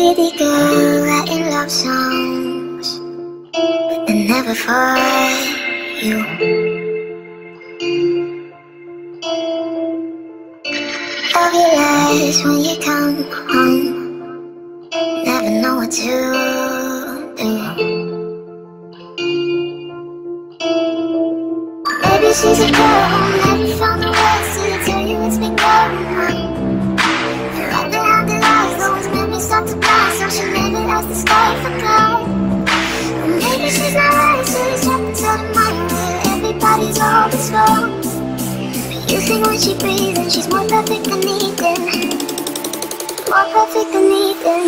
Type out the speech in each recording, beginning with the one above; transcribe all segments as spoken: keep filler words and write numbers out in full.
pretty girl writing love songs, but they're never for you. I realize when you come home, never know what to do. Maybe she's a girl who never found the words to tell you what's been going on. Right behind the lies, those memories start to blast, so she never has to start for God. Or maybe she's not right, so she's trapped inside a mind where everybody's always wrong. But you think when she breathes and she's more perfect than Eden, more perfect than Eden.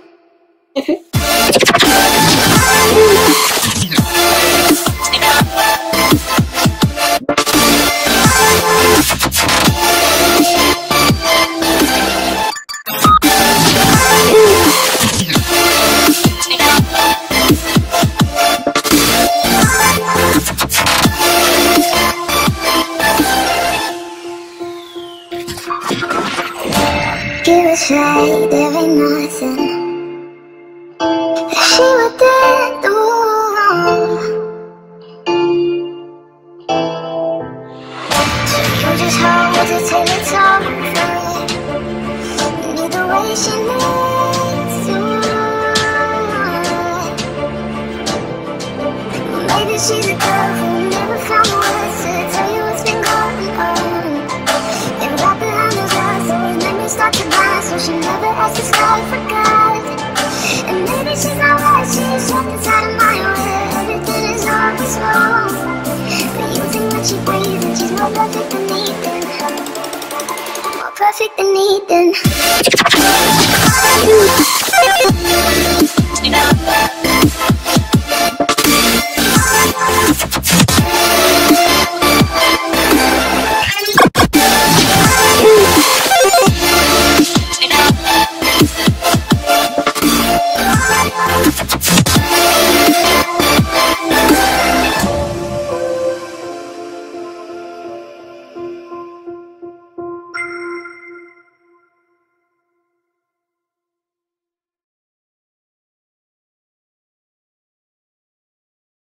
You would say there ain't nothing that she wouldn't do. So you just hold her till it's over. You need the way she needs to. Maybe she's a girl who never found the words to tell you what's been going on. And right behind those eyes, those memories start to blind, so she never has to start for God. And maybe she's not right, she's trapped inside a mind where everything is always wrong. But you think when she breathes and she's more perfect than Eden, more perfect than Eden.